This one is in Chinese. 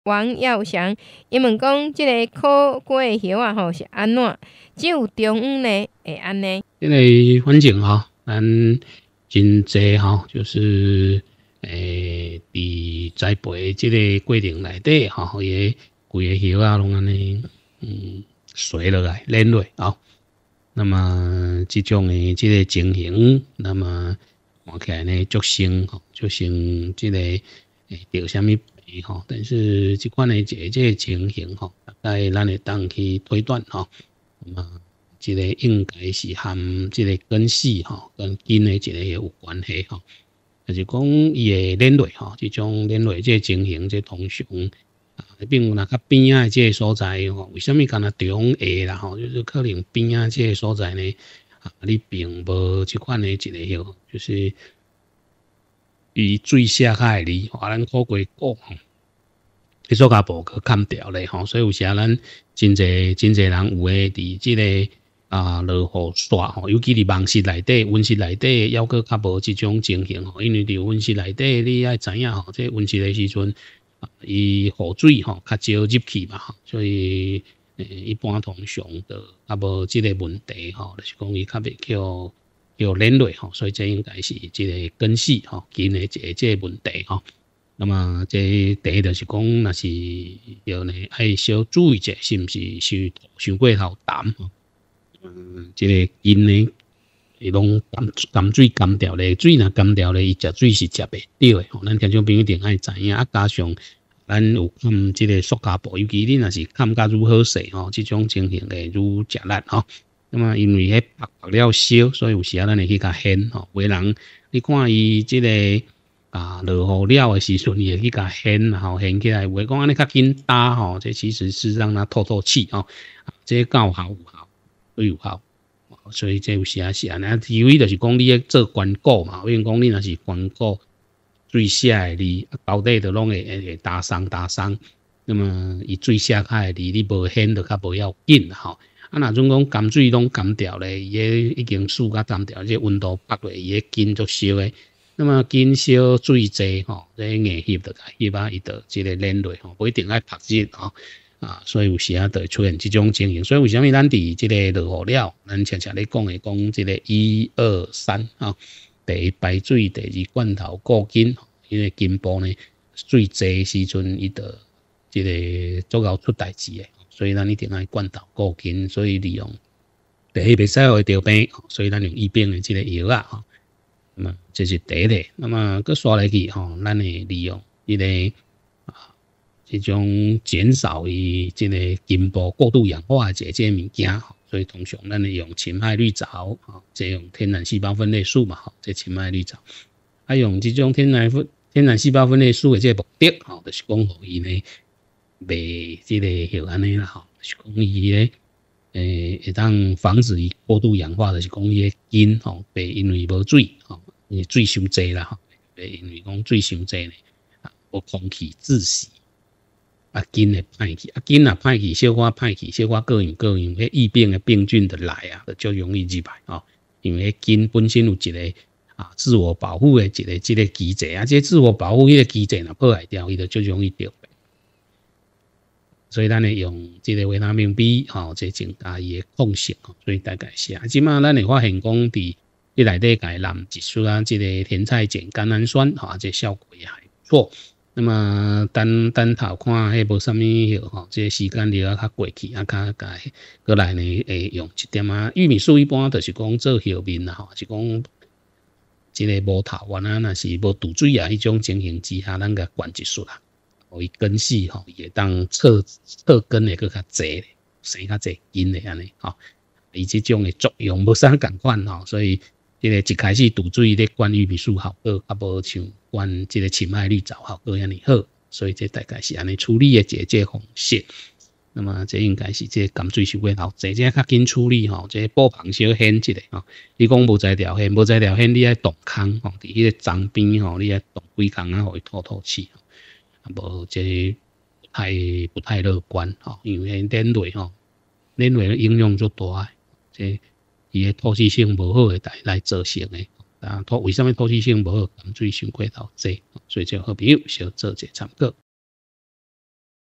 王耀祥，伊问讲，即个苦瓜的叶啊吼是安怎？只有中央呢会安尼？ 这个反正咱真济就是伫栽培即个过程内底伊个规个叶啊拢安尼垂落来连落那么即种的即个情形，那么看起来呢足生即个着啥物病但是即款的即个情形大概咱会当去推断那么即个应该是和即个根系跟根的一个有关系就是讲伊的连累即种连累即个情形，即通常并有若较边仔即个所在为什么敢若中下啦就是可能边仔即个所在呢你并无即款的一个就是伊水下海里咱苦瓜果迄所甲无去砍掉咧所以有时咱真侪人有诶伫即个落雨煞尤其伫梦室内底、温室内底，抑搁较无即种情形因为伫温室内底，你爱知影即温室诶时阵伊雨水较少入去嘛所以一般通常就较无即个问题就是讲伊较袂叫连累所以这应该是即个根系根诶即个问题那么这第一就是讲，若是要呢爱小注意者，是毋是伤过头淡即个根呢，伊拢甘水甘掉咧，水若甘掉咧，伊食水是食袂到诶咱听众朋友一定爱知影加上咱有看即个塑胶布，尤其你若是看甲愈好势即种情形会愈食力那么因为迄白了烧，所以有时咱会去甲掀有的人你看伊即个落雨了的时阵，伊会去甲掀掀起来，话讲安尼较紧打这其实是让它透气这够有效都有效，所以这有时是安尼。除非就是讲你咧做关果嘛，比如讲你若是关果水下的哩，到底就拢会打伤。那么伊水下开的哩，你无掀就较无要紧若种讲甘水拢甘掉咧，伊已经树甲甘掉，这温度爆落，伊个根就烧诶。那么根烧水济这硬翕就翕伊就即个连累不一定爱拍热所以有时就会出现即种情形。所以为什么咱伫即个落雨了，咱常常咧讲即个1、2、3第一排水，第二罐头固根，因为根部呢水济时阵，伊就即个足够出代志诶。所以咱一定爱罐头固根，所以利用第一袂使互伊着病，所以咱用医病诶即个药那么这是第一个。那么佮刷来去咱会利用即个这种减少伊即个根部过度氧化的这个物件所以通常咱会用氰胺绿藻这用天然细胞分裂素嘛这氰胺绿藻用这种天然细胞分裂素的这个目的就是讲互伊呢袂即个像安尼啦就是讲伊咧会当防止伊过度氧化，就是讲伊个根袂因为无水因为水伤济啦袂因为讲水伤济呢无空气窒息根会歹去根若歹去小可歹去小可各样迄疫病的病菌就来就容易入来因为根本身有一个自我保护的一个机制这自我保护迄个机制若破坏掉，伊就足容易得病。所以咱会用即个维他命 B 这增加伊的抗性所以大概是即马咱会发现讲伫你内底甲伊淋一丝即个甜菜碱甘氨酸这效果也还不错。那么等头看迄无啥物效这时间了较过去较过来呢会用一点玉米素一般就是讲做叶面啦是讲即个无头原若是无堵水迄种情形之下，咱甲灌一束伊根系伊会当侧根会更较济生较济根的安尼伊即种的作用无啥共款所以即个一开始堵水咧灌玉米素效果较无像灌即个氰胺绿藻效果遐尼好，所以这大概是安尼处理的一个方式。那么这应该是这甘水伤过头济，这较紧处理这布棚小掀一下你讲无在条掀你爱动空伫迄个脏边你爱动几空互伊透气无这不太乐观因为连累的应用足大这伊的透气性无好的来造成的为什么透气性无好甘水伤过头济所以这好朋友小做者参考。